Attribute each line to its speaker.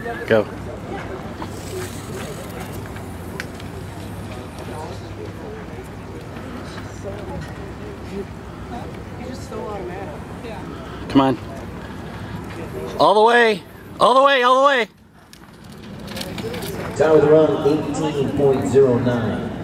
Speaker 1: Go. Come on. All the way. All the way. All the way.
Speaker 2: Time with run 18.09.